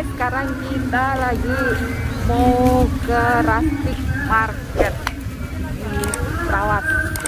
guys, sekarang kita lagi mau ke Rustic Market di Perawat.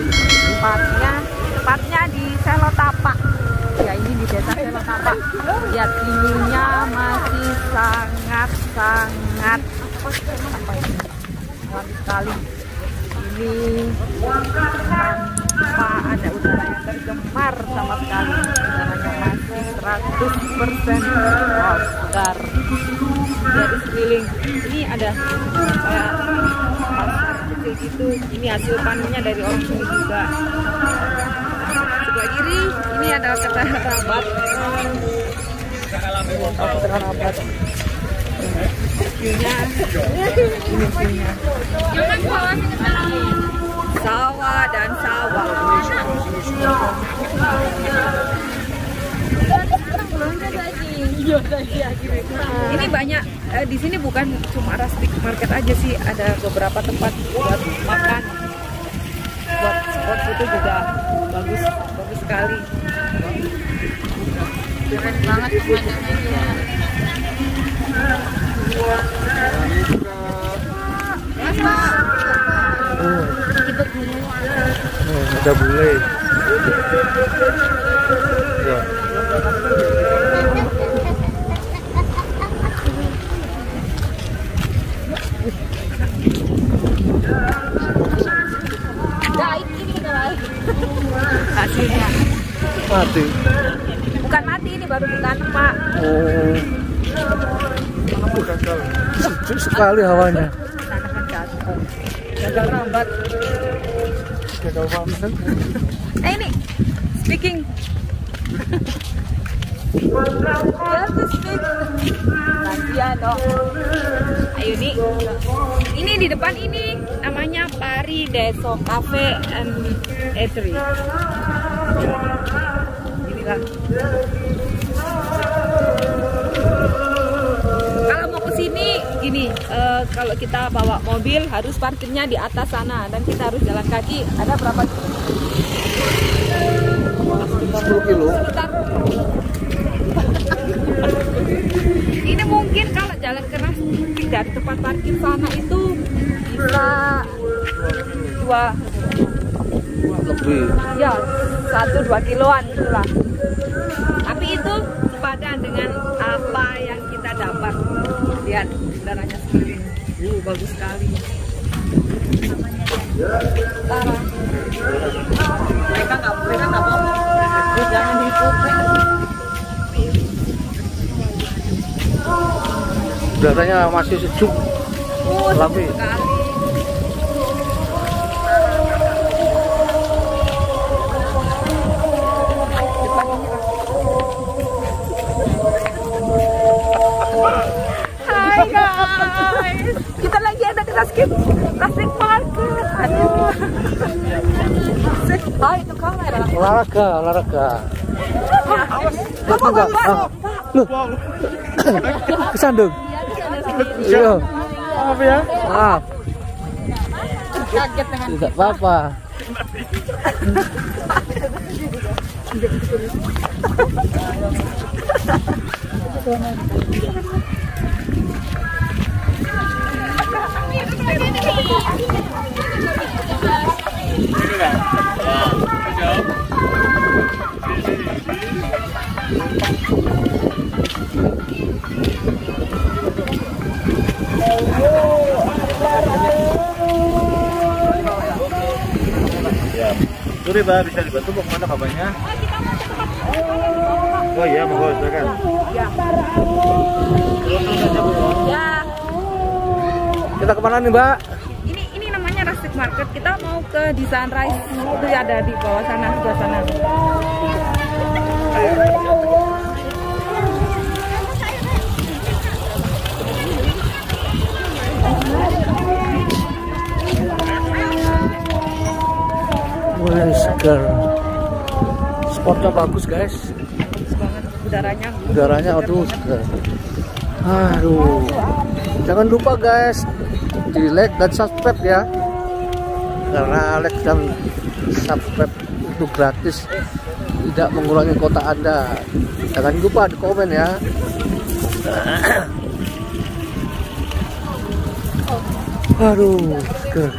Tepatnya di Selotapak. Ya, ini di desa Selotapak. Lihat view-nya masih sangat apa ini? Alami sekali. Ini tanpa ada udara yang tercemar sama sekali. Udaranya masih 100% segar. Dari sekeliling ini ada kayak kecil gitu. Ini hasil panennya dari orang sini juga. Sebelah kiri ini ada Ketara Rabat. Ketara Rabat. View-nya ini view-nya. Sawah dan sawah. Ini banyak di sini, bukan cuma Rustic Market aja sih, ada beberapa tempat buat makan, buat spot itu juga bagus sekali. Keren banget pemandangannya. Ada bule. Ya. Hasilnya Mati. bukan mati, ini baru ditanam, Pak. Sejuk sekali hawanya. Gagal rambat. Ini speaking. Kasihan dong. Ayo nih. Ini di depan ini namanya Pari Deso Cafe and Eatery. Inilah. Kalau mau ke sini gini, kalau kita bawa mobil harus parkirnya di atas sana dan kita harus jalan kaki. Ada berapa? 10 kilo. Sekitar. Ini mungkin kalau jalan keras dari tempat parkir sana itu bisa 2 lebih. ya 1-2 kiloan itulah. Tapi itu sepadan dengan apa yang kita dapat. Lihat udaranya sekeliling. Bagus sekali. Mereka nggak mau. Jangan diikuti. Udaranya masih sejuk. Tapi hai guys, kita lagi ada di Rustic Market. Aduh. Oh, itu kamera. olahraga. Enggak. Loh. Kesandung. Iya. Maaf ya. Maaf. Kaget dengan Tidak apa-apa. Sorry Pak, bisa dibantu mau kemana kabarnya? Oh iya, mau silakan. ya. Kita kemana nih Mbak? Ini namanya Rustic Market. Kita mau ke di Sunrise. Itu ada di bawah sana, sebelah sana. Mulai segar. Spotnya bagus guys. Bagus banget udaranya. Udaranya aduh segar. Aduh. Jangan lupa guys, di like dan subscribe ya. Karena like dan subscribe itu gratis, tidak mengurangi kuota Anda. Jangan lupa di komen ya. Aduh, seger.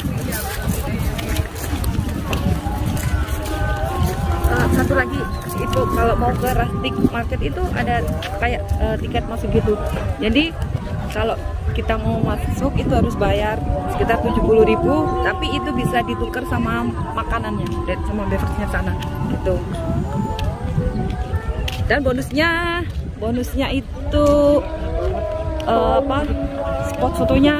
Satu lagi itu kalau mau ke Rustic Market itu ada kayak tiket masuk gitu. Jadi kalau kita mau masuk itu harus bayar sekitar 70.000, tapi itu bisa ditukar sama makanannya dan sama beverage-nya sana gitu. Dan bonusnya itu apa? Spot fotonya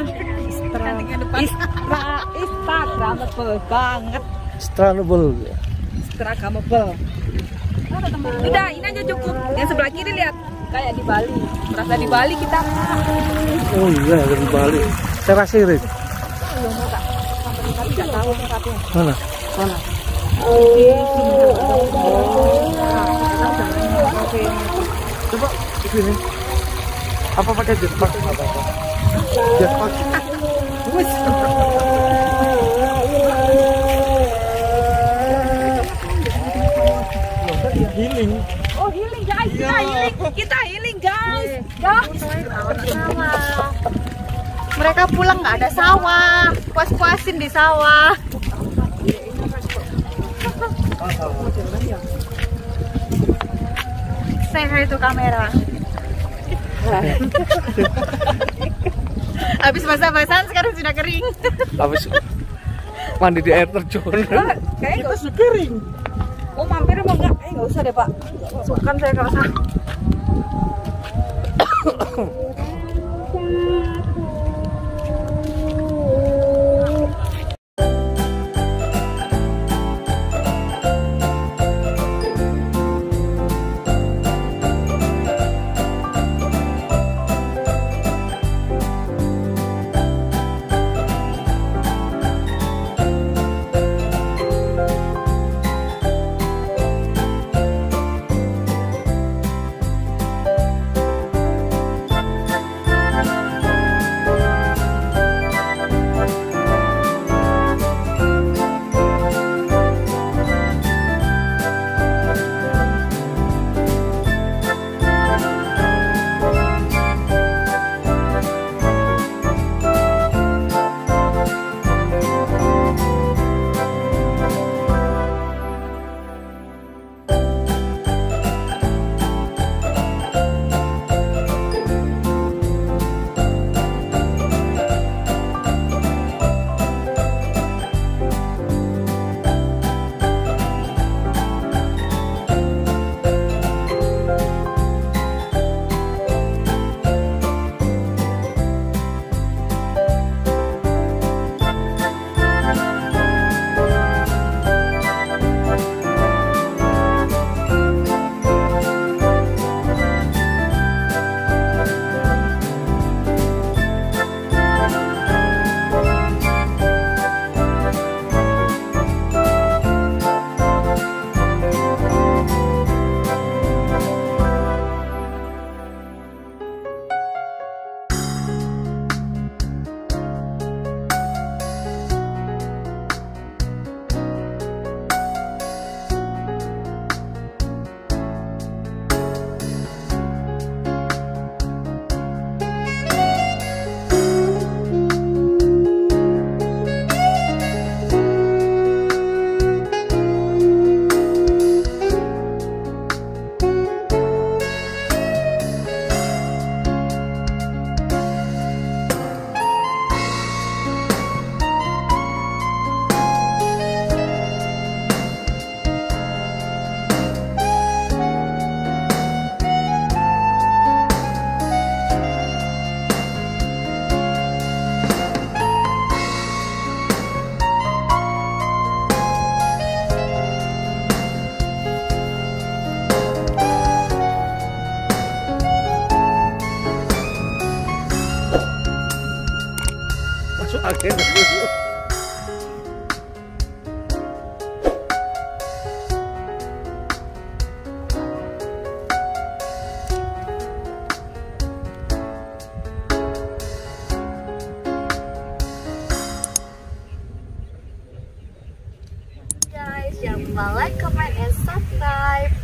Instagramable banget. Instagramable. Udah, ini aja cukup. Yang sebelah kiri lihat kayak di Bali. Merasa di Bali kita. Oh iya, di Bali. Terasirin. Tapi nggak tahu tempatnya. Mana? Mana? Coba di sini. Apa pakai jetpack? Jetpack. Wes. Healing. Oh, healing guys. Kita healing guys. Guys. Mereka pulang nggak ada sawah, puas-puasin di sawah. Saya itu kamera. Habis basah-basahan sekarang sudah kering. Habis mandi di air terjun. Kayaknya nggak usah kering. Oh, mampir emang nggak? Nggak usah deh Pak. Sukan saya kerasa. Akhirnya Guys, jangan lupa like, comment, and subscribe.